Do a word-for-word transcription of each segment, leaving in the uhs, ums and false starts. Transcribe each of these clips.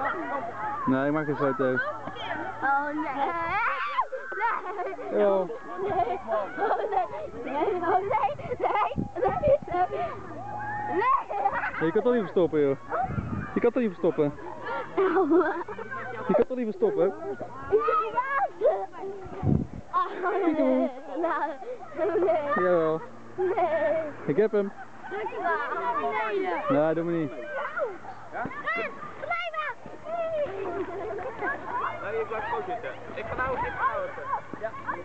Nee, ik maak geen foto. Oh nee. Nee. Ja. Oh nee. Oh nee. Nee. Oh nee. Nee. Nee. Nee. Je kan toch niet verstoppen, joh. Je kan toch niet verstoppen. Je kan toch niet verstoppen. Oh nee. Nou, nee. Jawel. Nee. Ik heb hem. Nee, doe me niet. Ja? Nee, je blijft gewoon zitten. Ik ga nou, ik ga nou even. Ja.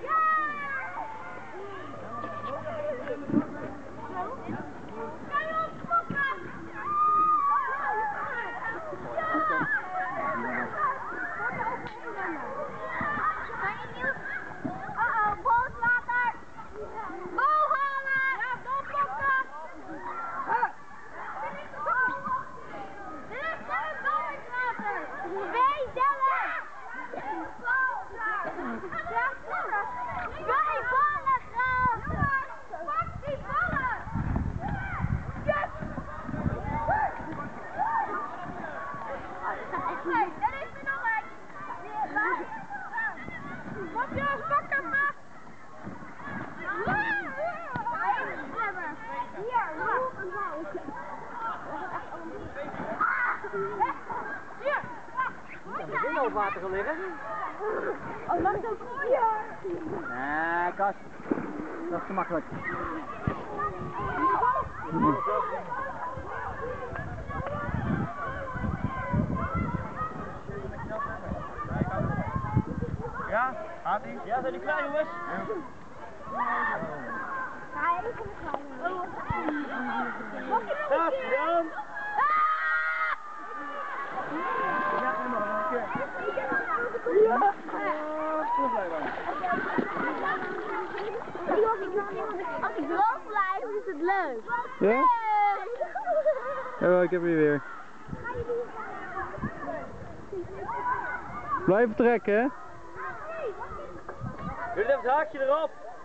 In het water gaan liggen. Oh, mag ik ook gooien? Nee, Kas. Dat is te makkelijk. Ja, gaat ie? Ja, zijn jullie klaar, jongens? Ga even gaan. Stop, Jan! Als ik droog blijf, is het leuk. Ja? Ja, ik heb hier weer. Blijf trekken, hè? Jullie hebben het haakje erop.